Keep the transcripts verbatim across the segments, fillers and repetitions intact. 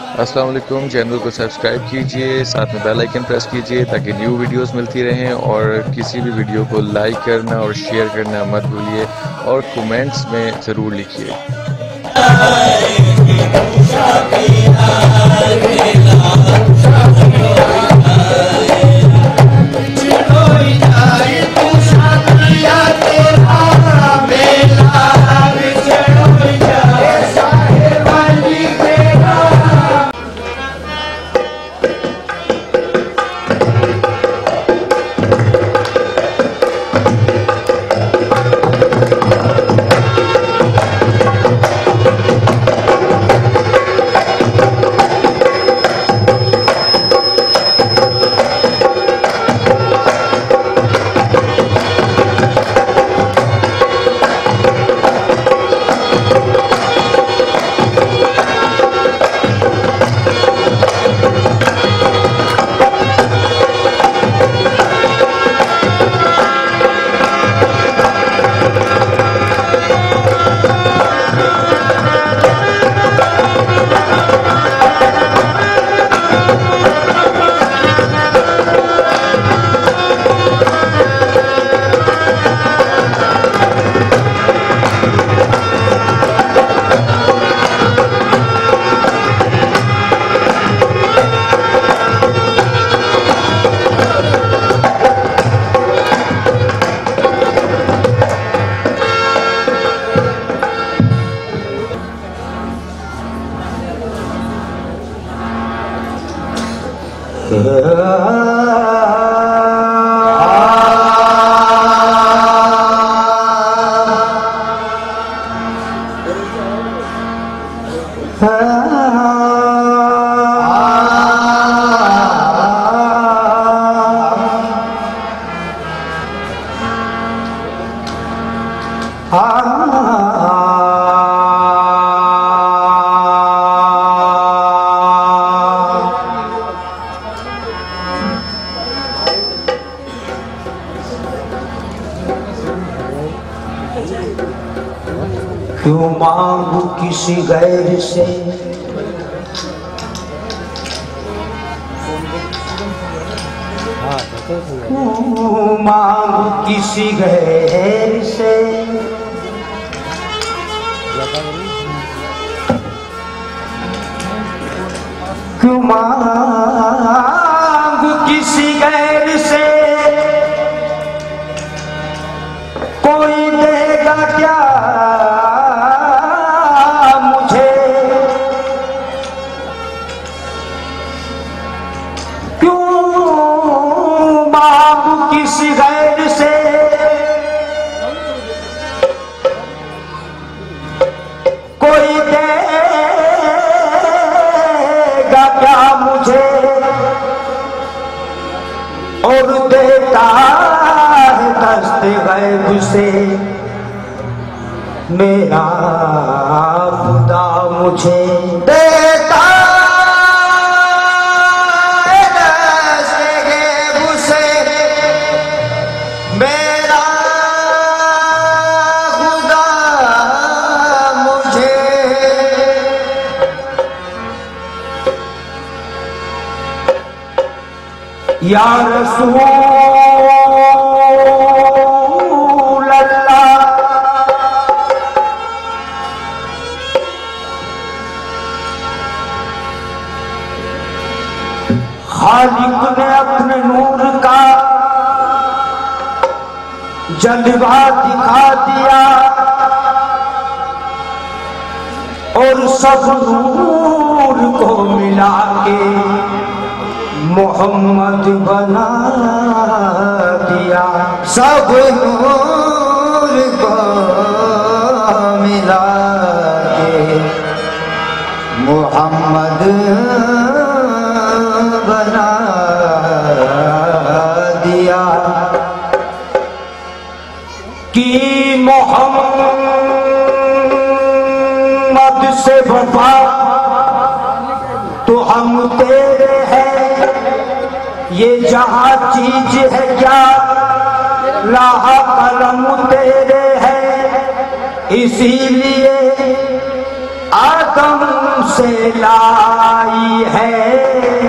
अस्सलाम वालेकुम। चैनल को सब्सक्राइब कीजिए, साथ में बेल आइकन प्रेस कीजिए ताकि न्यू वीडियोस मिलती रहें। और किसी भी वीडियो को लाइक करना और शेयर करना मत भूलिए और कमेंट्स में ज़रूर लिखिए। क्यों मांगू किसी गैर से, क्यों मांगू किसी गैर से, क्यों मांगू किसी गैर से, कोई देगा क्या और देता है दस्ते गैब से मेरा खुदा मुझे, देता है दस्ते गैब से मेरा खुदा मुझे। या रसूल अल्लाह, खालिक ने अपने नूर का जलवा दिखा दिया और सब नूर को मिला के मोहम्मद बना दिया। सब नूर को मिला के मोहम्मद बना दिया कि मोहम्मद से वफा तो हम तेरे हैं, ये जहाँ चीज है क्या लाहा कलम तेरे है, इसीलिए आदम से लाई है,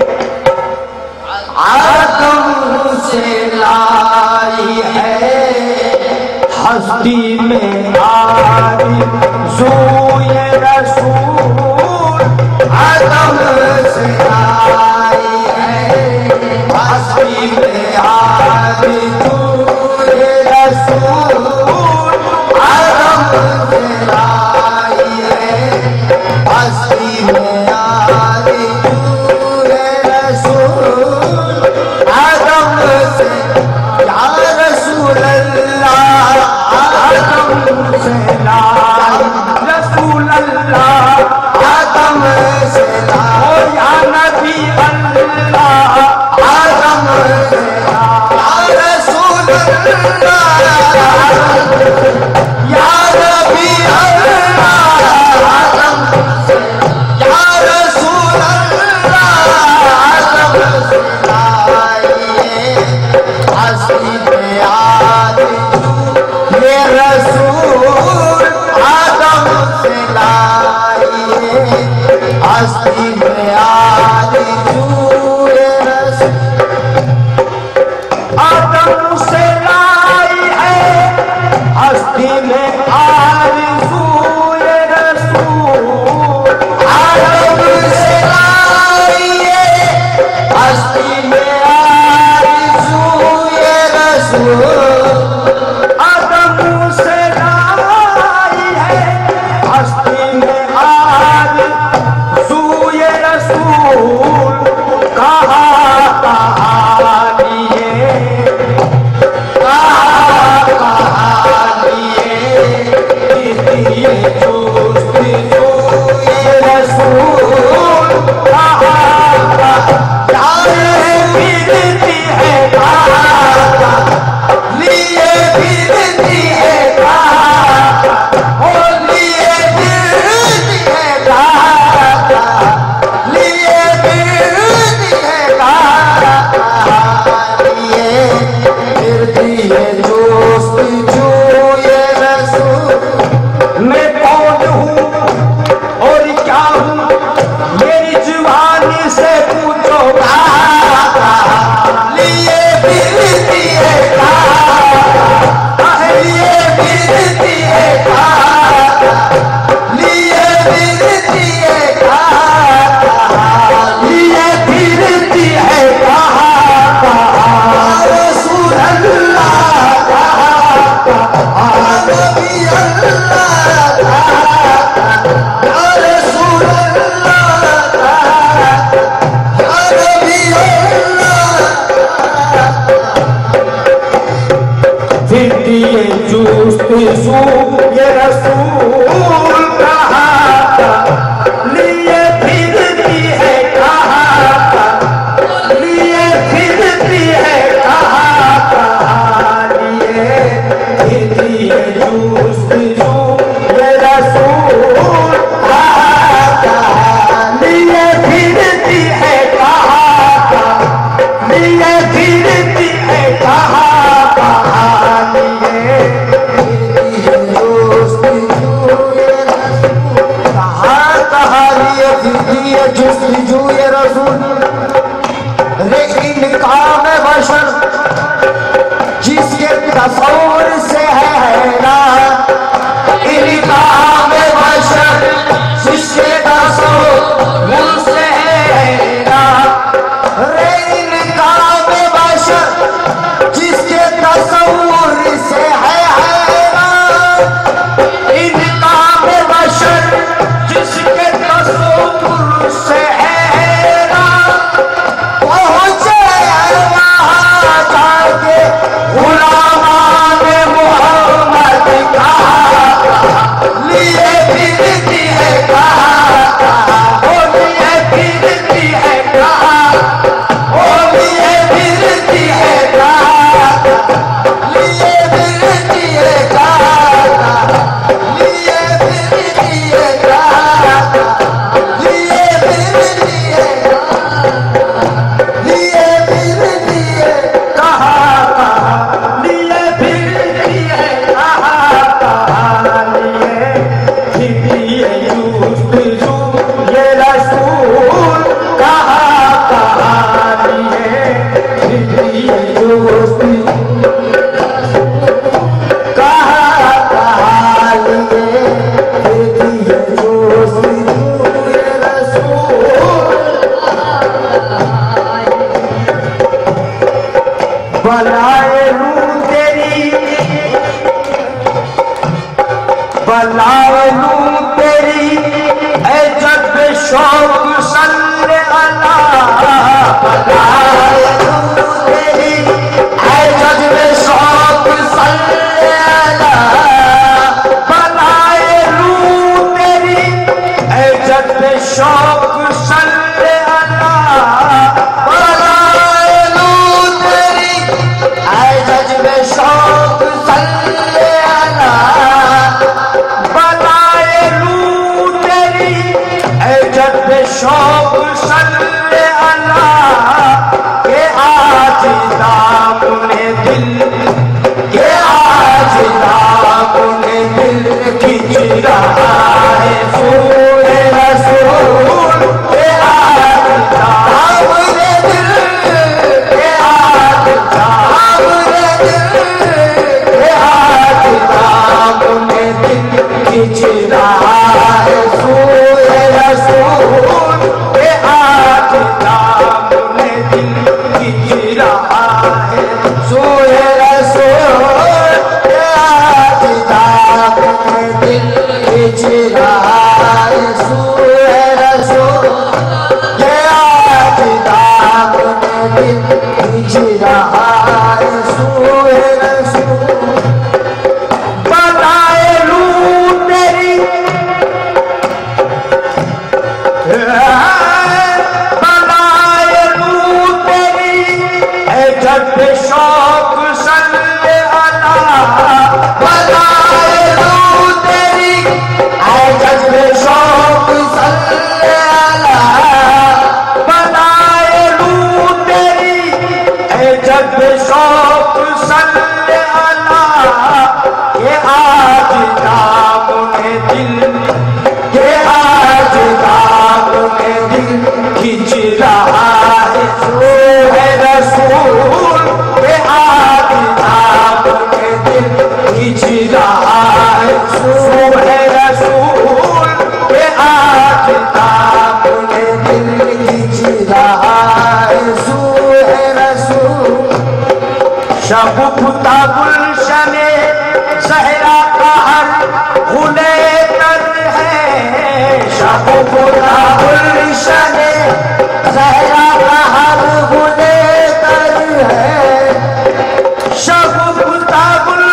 आदम से लाई है, हस्ती में आरज़ू ये रसूल, आदम से लाई है, हस्ती में आरज़ू ये रसूल, आदम से लाई है, हस्ती में आरज़ू ये रसूल, आदम से या रसूल अल्लाह, आदम से लाई रसूल अल्लाह, आदम से लाई या नबी अल्लाह, आदम से लाई रसूल अल्लाह, या नबी अल्लाह, आदम से या रसूल अल्लाह, आदम से लाई हस्ती में आरज़ू ये रसूल, आदम से लाई हस्ती में आरज़ू ये रसूल, आदम से लाई है, हस्ती में आरज़ू ये रसूल, आदम से लाई है, हस्ती में आरज़ू ये रसूल, आदम से लाई है, हस्ती में आरज़ू ये रसूल, कहा कहा लिए बलाए लूं तेरी, बलाए लूं तेरी ऐ जब शौक सल्ले अला, बलाए लूं तेरी ऐ जब शौक सल्ले अला, बलाए लूं तेरी ऐ जब शौक सल्ले अला, बलाए लूं तेरी ऐ जब शौक सल्ले अला, बलाए लूं तेरी ऐ जब शौक सल्ले अला, के आज दामने दिल, के आज दामने दिल खिंच रहा है सूरे रसूल, के आज दामने दिल, के आज दामने दिल, के आज दामने दिल खिंच रहा है सूरे रसूल, के आज दामने दिल खिंच रहा है सूरे रसूल, के आज दामने दिल खिंच रहा है सूरे रसूल, के आज दामने दिल खिंच रहा है सूरे रसूल, बलाए लूं तेरी, बलाए लूं तेरी ऐ जब शौक सल्ले अला, बलाए लूं तेरी ऐ जब शौक सल्ले अला, बलाए लूं तेरी ऐ जब शौक सल्ले अला, ये आज दामने दिल, ये आज दामने दिल खिंच रहा है सूरे रसूल, ये आज दामने दिल खिंच रहा है सूरे रसूल, ये आज दामने दिल खिंच रहा है सूरे रसूल, शगुफ्ता गुलशने सहरा का हर गुले तर है, शगुफ्ता गुलशने सहरा का हर गुले तर है, शगुफ्ता गुल,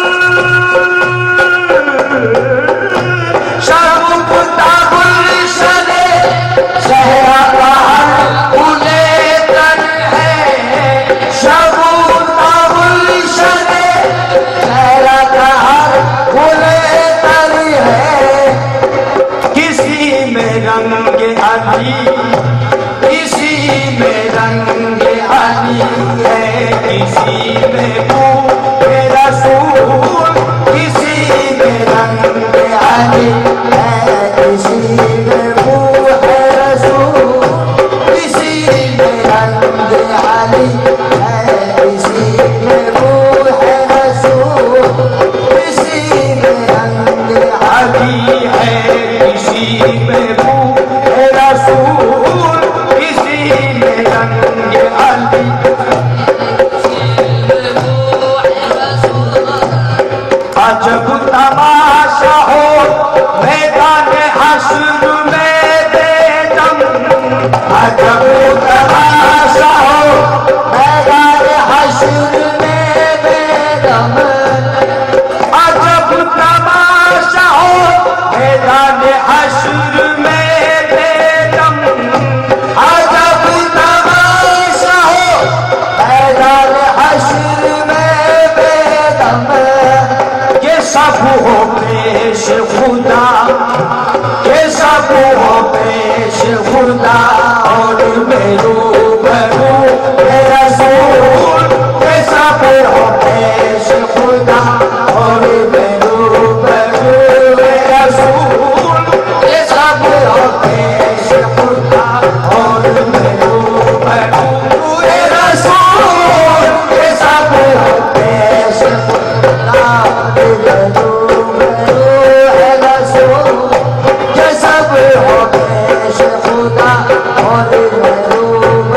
शगुफ्ता गुलशने सहरा का हर गुले तर है, शगुफ्ता गुलशने सहरा का हर गुले तर है, किसी में रंग अली, किसी में रंग अली है, किसी में बूहे रसूल, किसी में रंग अली है, किसी में बूहे रसूल, किसी में रंग अली है, किसी में बूहे रसूल, किसी में रंग अली है, किसी में बूहे रसूल, किसी में रंग अली, अजब तमाशा हो मैदान हश्र में बेदम, अजब तमाशा हो मैदान हश्र में बेदम, अजब तमाशा हो मैदान हश्र में बेदम, अजब तमाशा हो मैदान हश्र में बेदम, के सब हो पेश खुदा, के सब हो पेश खुदा और मेरो बरू रसूल, के सब हो पेश खुदा और मेरो बरू रसूल, के सब हो पेश खुदा और मेरो बरू रसूल, के सब हो पेश खुदा और मेरो रसूल, के सब हो पेश खुदा और मेरो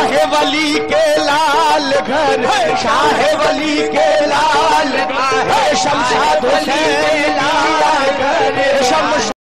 शाह वली के लाल घर, शाह वली के लाल घर, शमशाद हुसैन लाल घर, शम